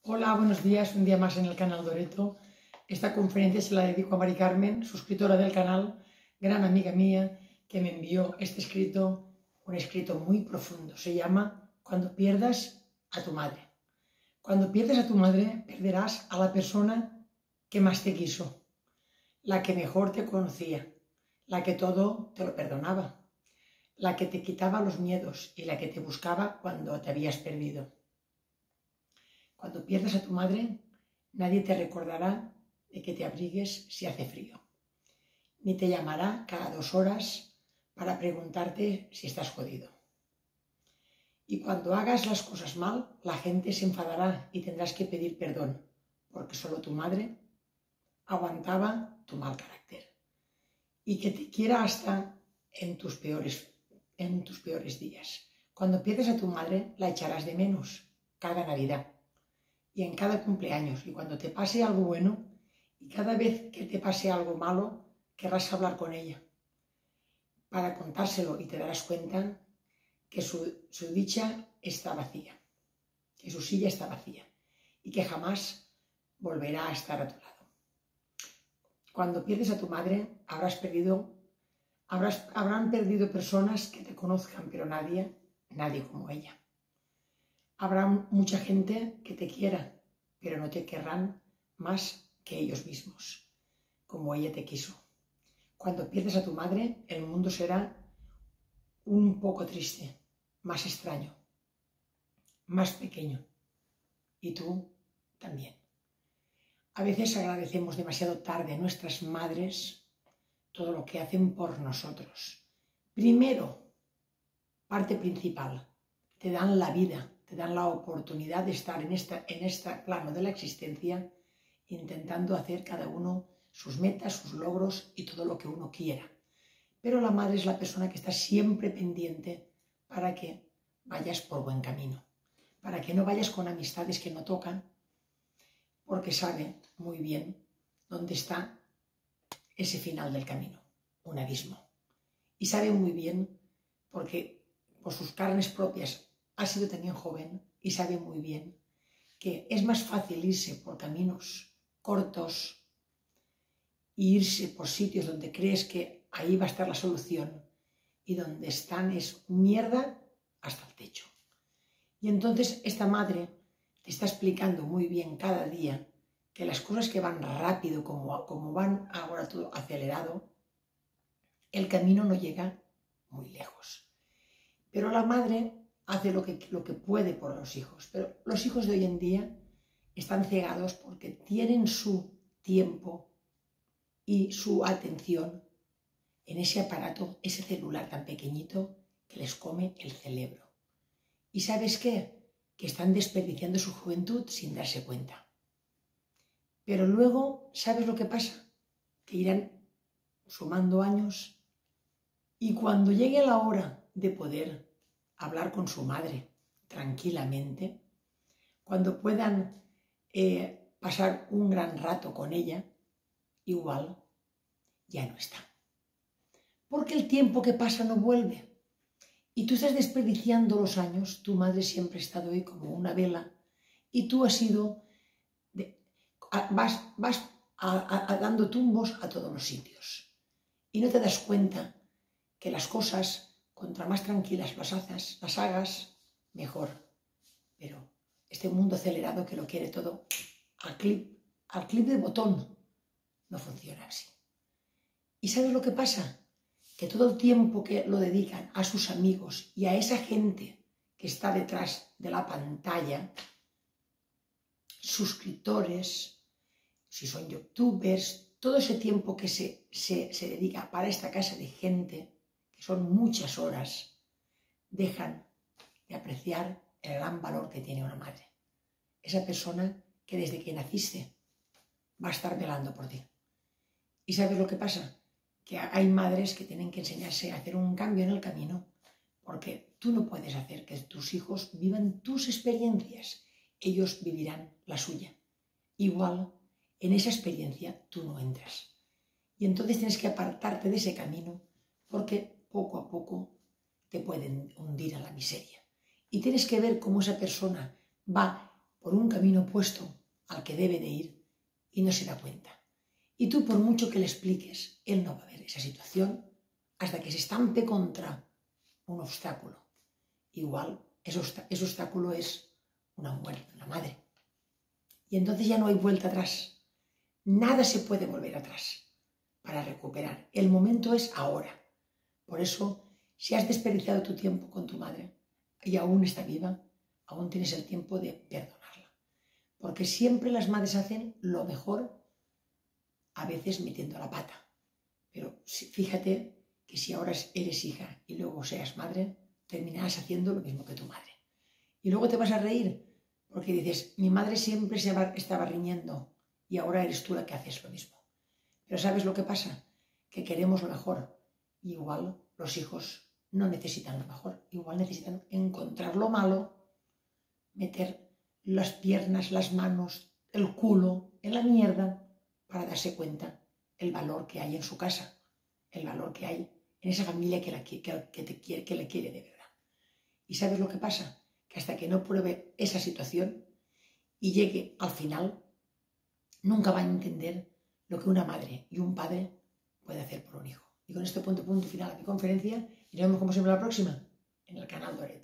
Hola, buenos días, un día más en el canal Doreto. Esta conferencia se la dedico a Mari Carmen, suscriptora del canal, gran amiga mía, que me envió este escrito, un escrito muy profundo. Se llama Cuando pierdas a tu madre. Cuando pierdes a tu madre, perderás a la persona que más te quiso, la que mejor te conocía, la que todo te lo perdonaba, la que te quitaba los miedos y la que te buscaba cuando te habías perdido. Cuando pierdas a tu madre, nadie te recordará de que te abrigues si hace frío, ni te llamará cada 2 horas para preguntarte si estás jodido. Y cuando hagas las cosas mal, la gente se enfadará y tendrás que pedir perdón, porque solo tu madre aguantaba tu mal carácter. Y que te quiera hasta en tus peores días. Cuando pierdes a tu madre, la echarás de menos cada Navidad y en cada cumpleaños, y cuando te pase algo bueno, y cada vez que te pase algo malo, querrás hablar con ella para contárselo y te darás cuenta que su dicha está vacía, que su silla está vacía y que jamás volverá a estar a tu lado. Cuando pierdes a tu madre, habrán perdido personas que te conozcan, pero nadie como ella. Habrá mucha gente que te quiera, pero no te querrán más que ellos mismos, como ella te quiso. Cuando pierdes a tu madre, el mundo será un poco triste, más extraño, más pequeño. Y tú también. A veces agradecemos demasiado tarde a nuestras madres todo lo que hacen por nosotros. Primero, parte principal, te dan la vida, te dan la oportunidad de estar en este plano de la existencia, intentando hacer cada uno sus metas, sus logros y todo lo que uno quiera. Pero la madre es la persona que está siempre pendiente para que vayas por buen camino, para que no vayas con amistades que no tocan, porque sabe muy bien dónde está ese final del camino, un abismo. Y sabe muy bien, porque por sus carnes propias ha sido también joven, y sabe muy bien que es más fácil irse por caminos cortos e irse por sitios donde crees que ahí va a estar la solución y donde están es mierda hasta el techo. Y entonces esta madre te está explicando muy bien cada día que las cosas que van rápido, como van ahora todo acelerado, el camino no llega muy lejos. Pero la madre hace lo que puede por los hijos. Pero los hijos de hoy en día están cegados porque tienen su tiempo y su atención en ese aparato, ese celular tan pequeñito que les come el cerebro. ¿Y sabes qué? Que están desperdiciando su juventud sin darse cuenta. Pero luego, ¿sabes lo que pasa? Que irán sumando años y cuando llegue la hora de poder hablar con su madre tranquilamente, cuando puedan pasar un gran rato con ella, igual ya no está. Porque el tiempo que pasa no vuelve. Y tú estás desperdiciando los años, tu madre siempre ha estado ahí como una vela, y tú has ido, vas dando tumbos a todos los sitios. Y no te das cuenta que las cosas, contra más tranquilas las hagas, mejor. Pero este mundo acelerado que lo quiere todo al clip de botón, no funciona así. ¿Y sabes lo que pasa? Que todo el tiempo que lo dedican a sus amigos y a esa gente que está detrás de la pantalla, suscriptores, si son youtubers, todo ese tiempo que se dedica para esta clase de gente, que son muchas horas, dejan de apreciar el gran valor que tiene una madre. Esa persona que desde que naciste va a estar velando por ti. ¿Y sabes lo que pasa? Que hay madres que tienen que enseñarse a hacer un cambio en el camino, porque tú no puedes hacer que tus hijos vivan tus experiencias, ellos vivirán la suya. Igual, en esa experiencia tú no entras. Y entonces tienes que apartarte de ese camino, porque poco a poco te pueden hundir a la miseria. Y tienes que ver cómo esa persona va por un camino opuesto al que debe de ir y no se da cuenta. Y tú, por mucho que le expliques, él no va a ver esa situación hasta que se estampe contra un obstáculo. Igual, ese obstáculo es una muerte, una madre. Y entonces ya no hay vuelta atrás. Nada se puede volver atrás para recuperar. El momento es ahora. Por eso, si has desperdiciado tu tiempo con tu madre y aún está viva, aún tienes el tiempo de perdonarla. Porque siempre las madres hacen lo mejor, a veces metiendo la pata. Pero fíjate que si ahora eres hija y luego seas madre, terminarás haciendo lo mismo que tu madre. Y luego te vas a reír porque dices, mi madre siempre estaba riñendo y ahora eres tú la que haces lo mismo. Pero ¿sabes lo que pasa? Que queremos lo mejor. Igual los hijos no necesitan lo mejor. Igual necesitan encontrar lo malo, meter las piernas, las manos, el culo en la mierda para darse cuenta el valor que hay en su casa, el valor que hay en esa familia que le quiere de verdad. ¿Y sabes lo que pasa? Que hasta que no pruebe esa situación y llegue al final, nunca va a entender lo que una madre y un padre puede hacer por un hijo. Y con este punto final a mi conferencia y nos vemos como siempre la próxima en el canal Doré.